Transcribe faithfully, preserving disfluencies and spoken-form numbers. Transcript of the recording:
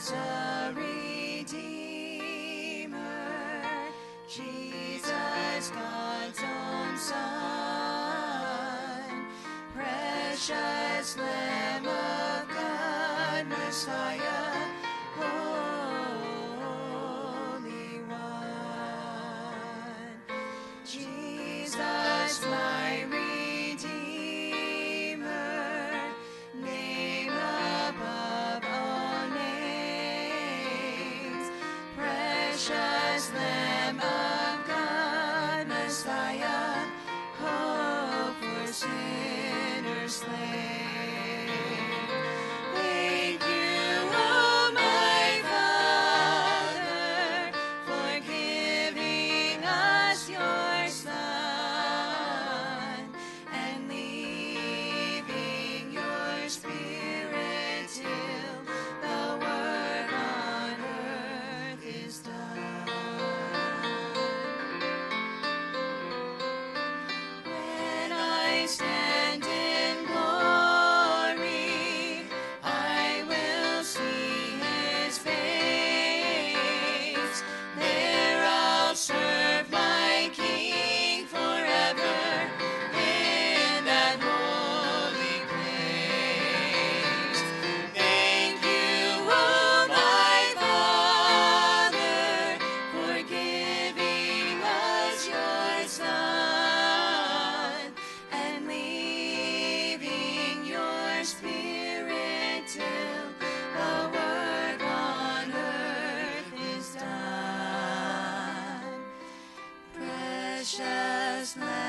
us a Redeemer, Jesus, God's own Son, precious Lamb of God, Messiah, Holy One. Jesus, my Redeemer, name above all names, precious Lamb of God, Messiah, hope for sinners slain. Thank you, O my Father, for giving us your Son and leaving your Spirit till the work on earth is done. When I stand in glory, I will see his face. There I'll serve my King forever in that holy place. Thank you, O my Father, for giving us your Son and leaving your Spirit till the work on earth is done. Precious Lamb